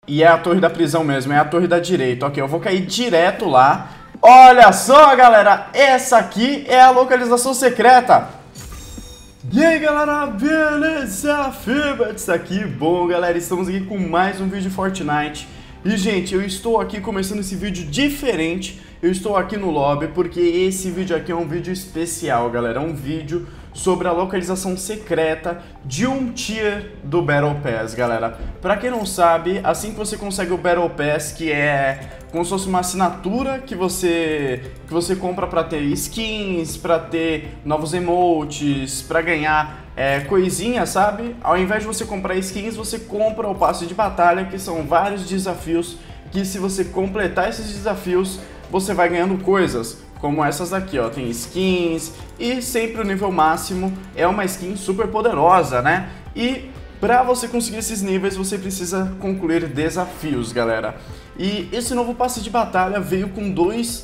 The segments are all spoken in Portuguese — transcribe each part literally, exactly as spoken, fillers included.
E é a torre da prisão mesmo, é a torre da direita. Ok, eu vou cair direto lá. Olha só, galera, essa aqui é a localização secreta. E aí, galera, beleza? Fibats aqui. Bom, galera, estamos aqui com mais um vídeo de Fortnite. E, gente, eu estou aqui começando esse vídeo diferente. Eu estou aqui no lobby porque esse vídeo aqui é um vídeo especial, galera. É um vídeo sobre a localização secreta de um tier do Battle Pass, galera. Pra quem não sabe, assim que você consegue o Battle Pass, que é como se fosse uma assinatura que você, que você compra pra ter skins, pra ter novos emotes, pra ganhar é, coisinhas, sabe? Ao invés de você comprar skins, você compra o passe de batalha, que são vários desafios, que se você completar esses desafios, você vai ganhando coisas, como essas daqui, ó, tem skins, e sempre o nível máximo é uma skin super poderosa, né? E pra você conseguir esses níveis, você precisa concluir desafios, galera. E esse novo passe de batalha veio com dois,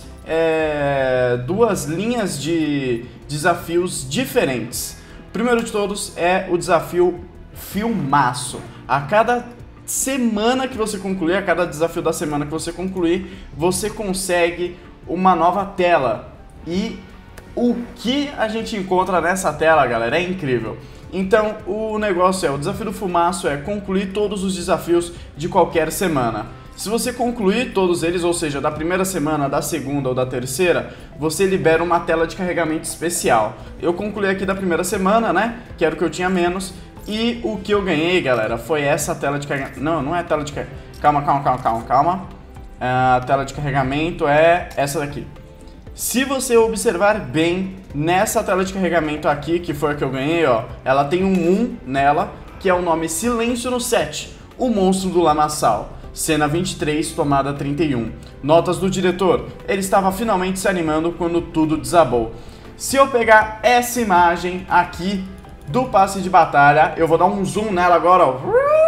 é, duas linhas de desafios diferentes. O primeiro de todos é o desafio Filmaço. A cada semana que você concluir, a cada desafio da semana que você concluir, você consegue uma nova tela. E o que a gente encontra nessa tela, galera, é incrível. Então, o negócio é, o desafio do Fumaço é concluir todos os desafios de qualquer semana. Se você concluir todos eles, ou seja, da primeira semana, da segunda ou da terceira, você libera uma tela de carregamento especial. Eu concluí aqui da primeira semana, né, que era o que eu tinha menos, e o que eu ganhei, galera, foi essa tela de carregamento. Não, não é tela de carregamento. Calma, calma, calma, calma, calma. A tela de carregamento é essa daqui. Se você observar bem, nessa tela de carregamento aqui, que foi a que eu ganhei, ó, ela tem um um nela, que é o nome Silêncio no Set, o monstro do lamaçal. Cena vinte e três, tomada trinta e um. Notas do diretor: ele estava finalmente se animando quando tudo desabou. Se eu pegar essa imagem aqui do passe de batalha, eu vou dar um zoom nela agora, ó.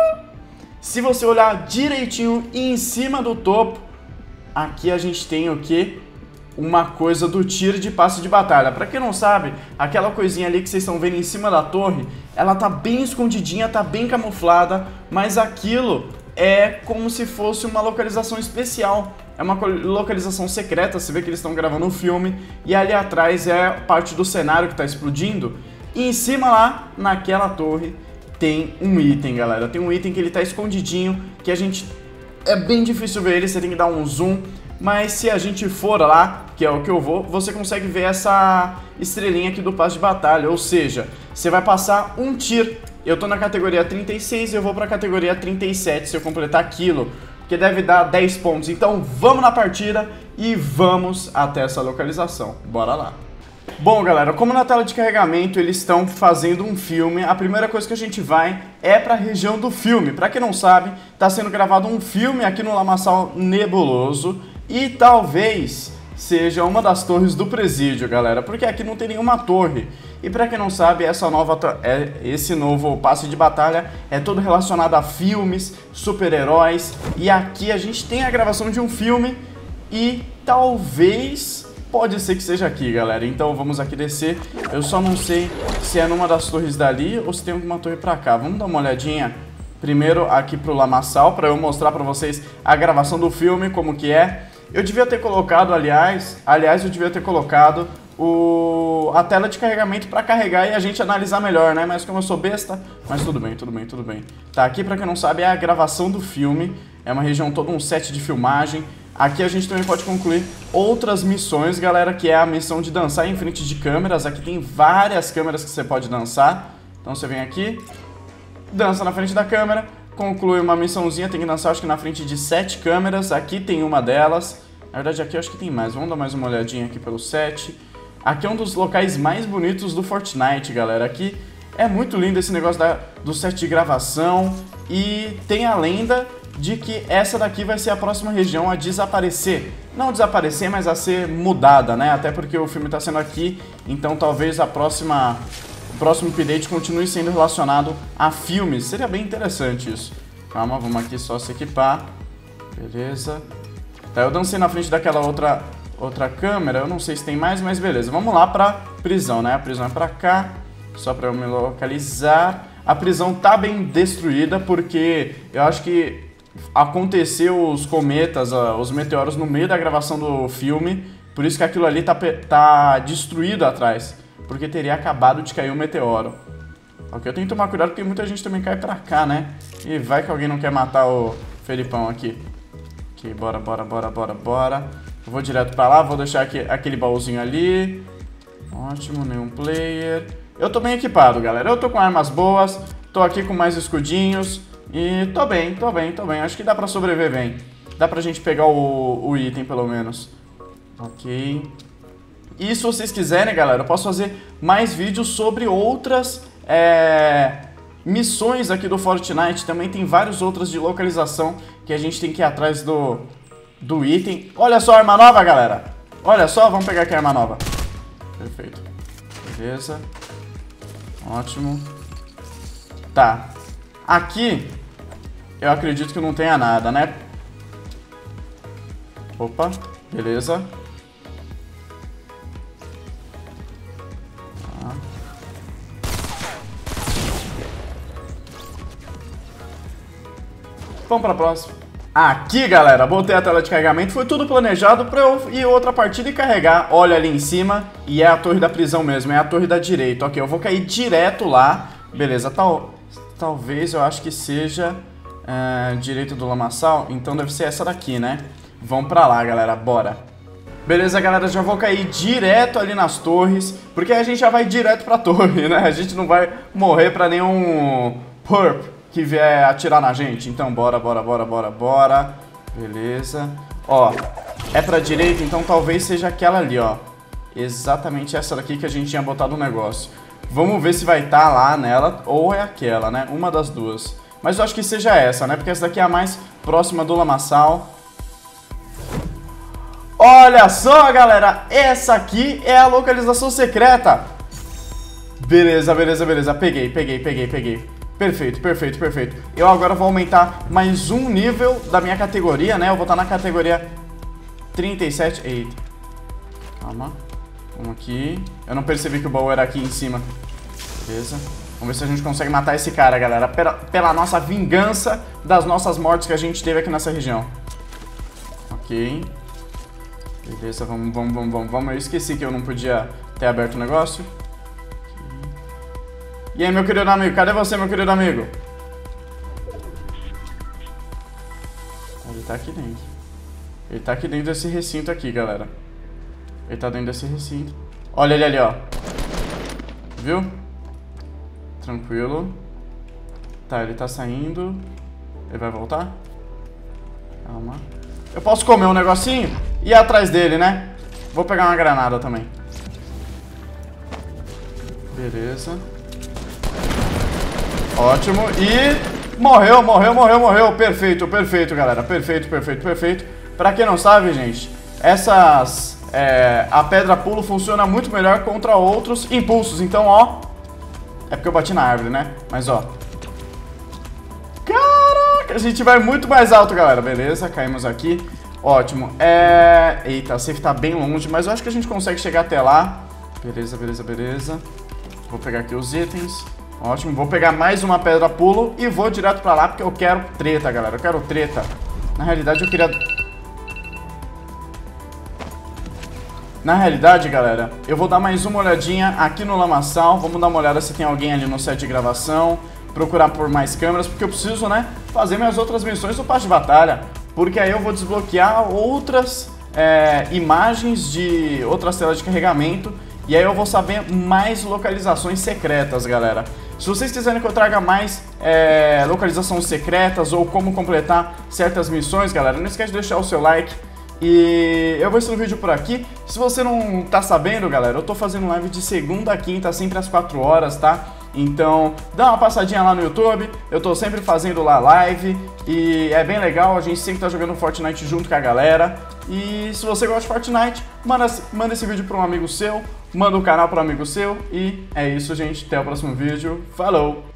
Se você olhar direitinho em cima do topo, aqui a gente tem o que? Uma coisa do tier de passe de batalha. Pra quem não sabe, aquela coisinha ali que vocês estão vendo em cima da torre, ela tá bem escondidinha, tá bem camuflada, mas aquilo é como se fosse uma localização especial. É uma localização secreta, você vê que eles estão gravando um filme, e ali atrás é parte do cenário que tá explodindo, e em cima lá, naquela torre, tem um item, galera. Tem um item que ele tá escondidinho, que a gente... é bem difícil ver ele, você tem que dar um zoom, mas se a gente for lá, que é o que eu vou, você consegue ver essa estrelinha aqui do passe de batalha, ou seja, você vai passar um tier. Eu tô na categoria trinta e seis e eu vou pra categoria trinta e sete se eu completar aquilo, que deve dar dez pontos. Então vamos na partida e vamos até essa localização. Bora lá. Bom, galera, como na tela de carregamento eles estão fazendo um filme, a primeira coisa que a gente vai é para a região do filme. Para quem não sabe, está sendo gravado um filme aqui no Lamaçal Nebuloso e talvez seja uma das torres do presídio, galera, porque aqui não tem nenhuma torre. E para quem não sabe, essa nova, é, esse novo passe de batalha é todo relacionado a filmes, super-heróis, e aqui a gente tem a gravação de um filme e talvez... pode ser que seja aqui, galera. Então vamos aqui descer. Eu só não sei se é numa das torres dali ou se tem alguma torre pra cá. Vamos dar uma olhadinha primeiro aqui pro Lamaçal, pra eu mostrar pra vocês a gravação do filme, como que é. Eu devia ter colocado, aliás, aliás, eu devia ter colocado o, a tela de carregamento pra carregar e a gente analisar melhor, né? Mas como eu sou besta, mas tudo bem, tudo bem, tudo bem. Tá, aqui pra quem não sabe é a gravação do filme. É uma região, todo um set de filmagem. Aqui a gente também pode concluir outras missões, galera, que é a missão de dançar em frente de câmeras. Aqui tem várias câmeras que você pode dançar. Então você vem aqui, dança na frente da câmera, conclui uma missãozinha, tem que dançar acho que na frente de sete câmeras. Aqui tem uma delas. Na verdade aqui eu acho que tem mais, vamos dar mais uma olhadinha aqui pelo set. Aqui é um dos locais mais bonitos do Fortnite, galera. Aqui é muito lindo esse negócio da, do set de gravação. E tem a lenda de que essa daqui vai ser a próxima região a desaparecer. Não desaparecer, mas a ser mudada, né? Até porque o filme tá sendo aqui, então talvez a próxima, o próximo update continue sendo relacionado a filmes. Seria bem interessante isso. Calma, vamos aqui só se equipar. Beleza. Tá, eu dancei na frente daquela outra, outra câmera, eu não sei se tem mais, mas beleza. Vamos lá pra prisão, né? A prisão é pra cá, só pra eu me localizar. A prisão tá bem destruída porque eu acho que aconteceu os cometas, os meteoros no meio da gravação do filme, por isso que aquilo ali tá, tá destruído atrás, porque teria acabado de cair um meteoro. Ok, eu tenho que tomar cuidado porque muita gente também cai pra cá, né? E vai que alguém não quer matar o Felipão aqui. Ok, bora, bora, bora, bora, bora. Eu vou direto pra lá, vou deixar aqui, aquele baúzinho ali. Ótimo, nenhum player. Eu tô bem equipado, galera. Eu tô com armas boas, tô aqui com mais escudinhos. E tô bem, tô bem, tô bem. Acho que dá pra sobreviver bem. Dá pra gente pegar o, o item, pelo menos. Ok. E se vocês quiserem, galera, eu posso fazer mais vídeos sobre outras é, missões aqui do Fortnite. Também tem várias outras de localização que a gente tem que ir atrás do, do item. Olha só a arma nova, galera. Olha só, vamos pegar aqui a arma nova. Perfeito. Beleza. Ótimo. Tá. Aqui, eu acredito que não tenha nada, né? Opa, beleza. Tá. Vamos pra próxima. Aqui, galera, botei a tela de carregamento. Foi tudo planejado pra eu ir outra partida e carregar. Olha ali em cima. E é a torre da prisão mesmo, é a torre da direita. Ok, eu vou cair direto lá. Beleza, tal... Talvez eu acho que seja uh, direito do lamaçal. Então deve ser essa daqui, né? Vamos pra lá, galera, bora. Beleza, galera, já vou cair direto ali nas torres, porque a gente já vai direto pra torre, né? A gente não vai morrer pra nenhum perp que vier atirar na gente. Então bora, bora, bora, bora, bora. Beleza. Ó, é pra direita, então talvez seja aquela ali, ó. Exatamente essa daqui que a gente tinha botado o negócio. Vamos ver se vai estar lá nela ou é aquela, né? Uma das duas. Mas eu acho que seja essa, né? Porque essa daqui é a mais próxima do lamaçal. Olha só, galera! Essa aqui é a localização secreta. Beleza, beleza, beleza. Peguei, peguei, peguei, peguei. Perfeito, perfeito, perfeito. Eu agora vou aumentar mais um nível da minha categoria, né? Eu vou estar na categoria trinta e sete. Eita. Calma. Vamos aqui. Eu não percebi que o baú era aqui em cima. Beleza. Vamos ver se a gente consegue matar esse cara, galera. Pela, pela nossa vingança das nossas mortes que a gente teve aqui nessa região. Ok. Beleza, vamos, vamos, vamos, vamos, vamos. Eu esqueci que eu não podia ter aberto o negócio. Okay. E aí, meu querido amigo? Cadê você, meu querido amigo? Ele tá aqui dentro. Ele tá aqui dentro desse recinto aqui, galera. Ele tá dentro desse recinto. Olha ele ali, ó. Viu? Tranquilo. Tá, ele tá saindo. Ele vai voltar? Calma. Eu posso comer um negocinho e ir atrás dele, né? Vou pegar uma granada também. Beleza. Ótimo. E... morreu, morreu, morreu, morreu. Perfeito, perfeito, galera. Perfeito, perfeito, perfeito. Pra quem não sabe, gente, essas... É, a pedra pulo funciona muito melhor contra outros impulsos. Então, ó... é porque eu bati na árvore, né? Mas, ó... caraca! A gente vai muito mais alto, galera. Beleza, caímos aqui. Ótimo. É... eita, a safe tá bem longe, mas eu acho que a gente consegue chegar até lá. Beleza, beleza, beleza. Vou pegar aqui os itens. Ótimo. Vou pegar mais uma pedra pulo e vou direto pra lá porque eu quero treta, galera. Eu quero treta. Na realidade, eu queria... Na realidade, galera, eu vou dar mais uma olhadinha aqui no lamaçal. Vamos dar uma olhada se tem alguém ali no set de gravação. Procurar por mais câmeras, porque eu preciso, né, fazer minhas outras missões do passe de batalha. Porque aí eu vou desbloquear outras é, imagens de outras telas de carregamento. E aí eu vou saber mais localizações secretas, galera. Se vocês quiserem que eu traga mais é, localizações secretas ou como completar certas missões, galera, não esquece de deixar o seu like. E eu vou encerrar o vídeo por aqui. Se você não tá sabendo, galera, eu tô fazendo live de segunda a quinta, sempre às quatro horas, tá? Então, dá uma passadinha lá no YouTube. Eu tô sempre fazendo lá live e é bem legal, a gente sempre tá jogando Fortnite junto com a galera. E se você gosta de Fortnite, manda, manda esse vídeo pra um amigo seu, manda o canal para um amigo seu. E é isso, gente, até o próximo vídeo. Falou!